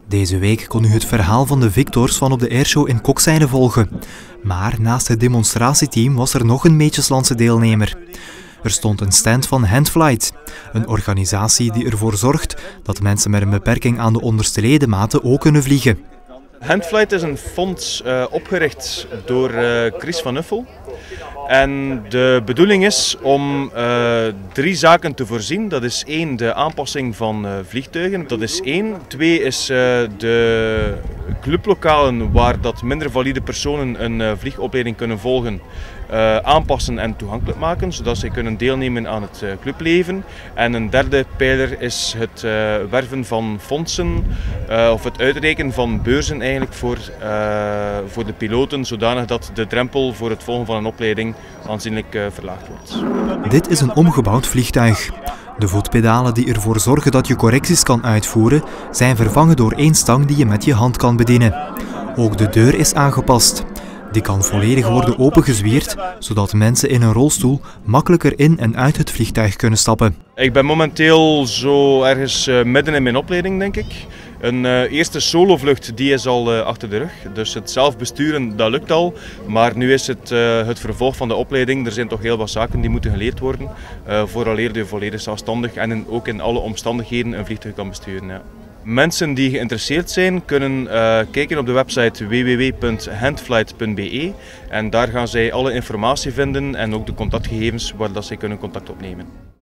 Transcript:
Deze week kon u het verhaal van de Victors van op de airshow in Kokzijde volgen. Maar naast het demonstratieteam was er nog een Meetjeslandse deelnemer. Er stond een stand van Handflight, een organisatie die ervoor zorgt dat mensen met een beperking aan de onderste ledematen ook kunnen vliegen. Handflight is een fonds opgericht door Chris van Uffel. En de bedoeling is om 3 zaken te voorzien. Dat is 1, de aanpassing van vliegtuigen. Dat is 1. 2 is de clublokalen waar dat minder valide personen een vliegopleiding kunnen volgen, aanpassen en toegankelijk maken, zodat zij kunnen deelnemen aan het clubleven. En een derde pijler is het werven van fondsen of het uitreiken van beurzen eigenlijk voor de piloten, zodanig dat de drempel voor het volgen van een opleiding aanzienlijk verlaagd wordt. Dit is een omgebouwd vliegtuig. De voetpedalen die ervoor zorgen dat je correcties kan uitvoeren, zijn vervangen door 1 stang die je met je hand kan bedienen. Ook de deur is aangepast. Die kan volledig worden opengezwierd, zodat mensen in een rolstoel makkelijker in en uit het vliegtuig kunnen stappen. Ik ben momenteel zo ergens midden in mijn opleiding, denk ik. Een eerste solovlucht die is al achter de rug, dus het zelf besturen dat lukt al. Maar nu is het vervolg van de opleiding. Er zijn toch heel wat zaken die moeten geleerd worden, vooraleer je volledig zelfstandig en ook in alle omstandigheden een vliegtuig kan besturen. Ja. Mensen die geïnteresseerd zijn kunnen kijken op de website www.handflight.be en daar gaan zij alle informatie vinden en ook de contactgegevens waar dat zij kunnen contact opnemen.